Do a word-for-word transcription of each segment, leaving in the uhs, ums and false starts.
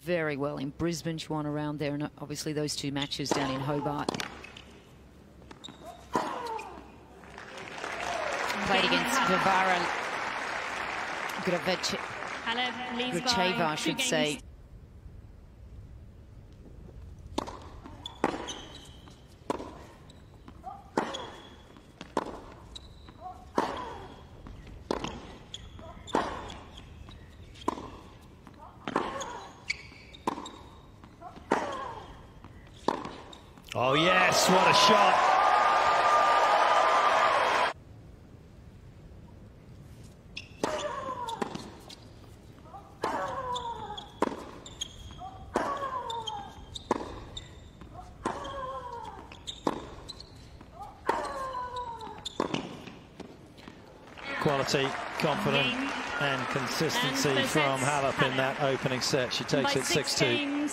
very well in Brisbane. She won around there, and obviously those two matches down in Hobart. Played against Vivara Gracheva, I should say. Oh yes, what a shot. Quality, confidence and consistency and from Halep in that opening set. She takes it six two.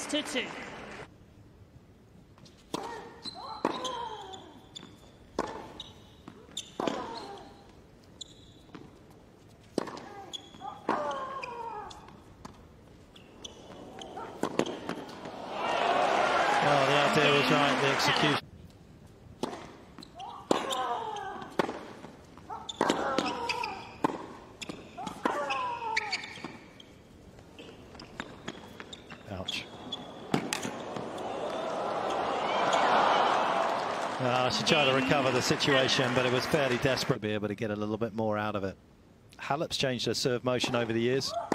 Well, the idea was right, the execution. Ouch. Uh, she tried to recover the situation, but it was fairly desperate to be able to get a little bit more out of it. Halep's changed her serve motion over the years.